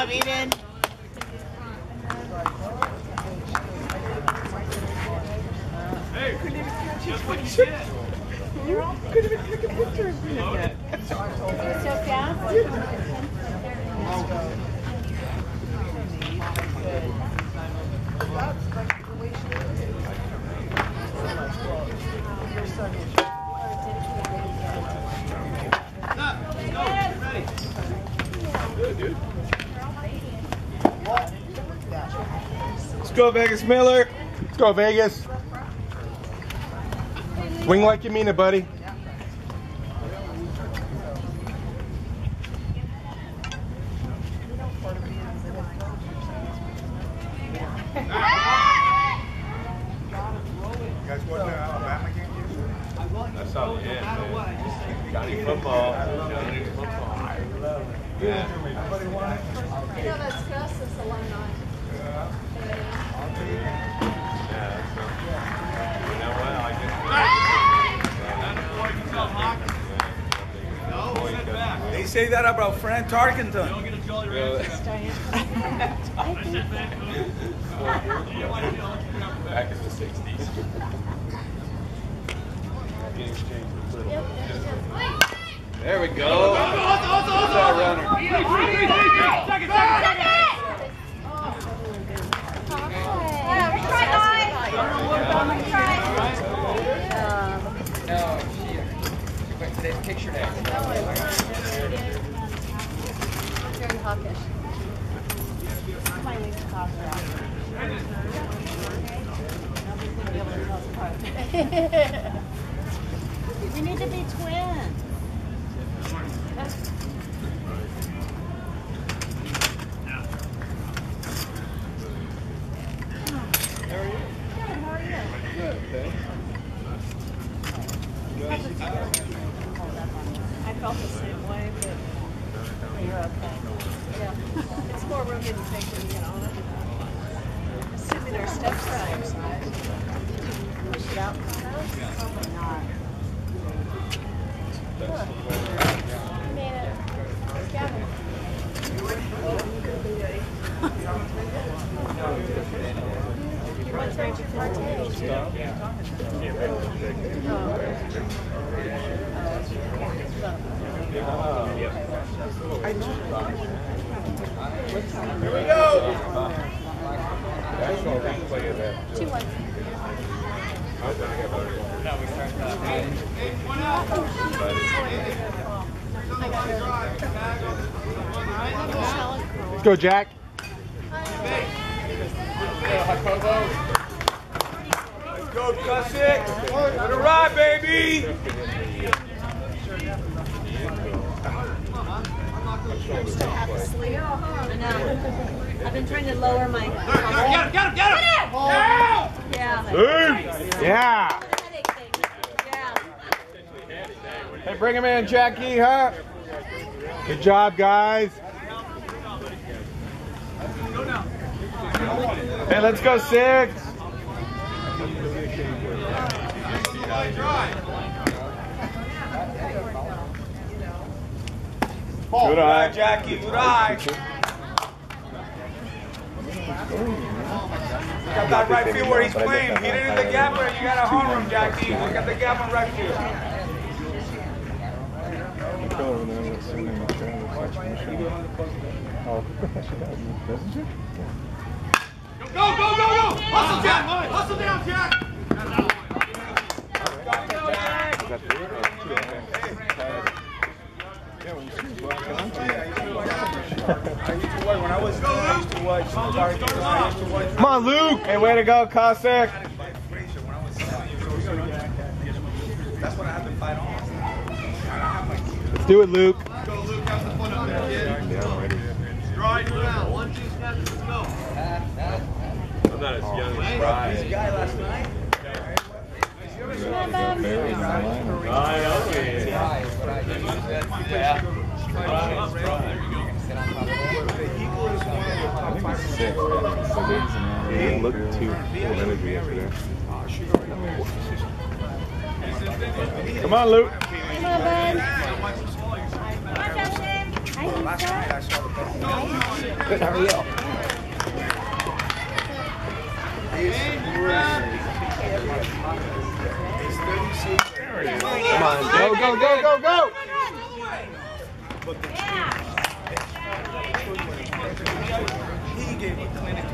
job, Eden. Hey, just what you said. You couldn't even take a picture of me yet. So fast. Let's go, Vegas Miller. Let's go, Vegas. Swing like you mean it, buddy. That's all it is, man. Johnny football. Johnny football. Yeah. You know that's Custis alumni. They say that about Fran Tarkenton. Back in the 60s. There we go. No, she went today's picture day. Very hawkish. My least popular. We need to be twins. I felt the same way, but you're okay. Yeah. It's more room didn't take when you get on it. Assuming our steps are on your side. Did you push it out? Probably not. Look. You made it. Gavin. What's wrong with your Here we go. 2-1. Let's go, Jack. Let's go, Cussick. Let it ride, baby. I'm still half asleep. I've been trying to lower my. Get him! Yeah. Yeah. Headache thing. Yeah. Hey, bring him in, Jackie, huh? Good job, guys. Hey, let's go 6. Good eye, Jackie. Good eye. Got that right field where he's playing. Hit it in the gap where you got to harm him, Jackie. Look at the gap on right field. Go! Hustle, Jack! Hustle down, Jack! When I was young, I used to watch. Come on, Luke. Hey, way to go, Cossack. That's what I have to fight on. Let's do it, Luke. Go, Luke, have some fun up there, kid. Stride around. 1, 2 steps, let's go. I'm not as young as Brian. This guy last night. I know he is. Yeah. He didn't look too full of energy yesterday. Come on, Luke. Come on, bud. Watch out, Shane. Last night I saw the Good, how are you? Come on, go, go, go, go, go! He gave a clinic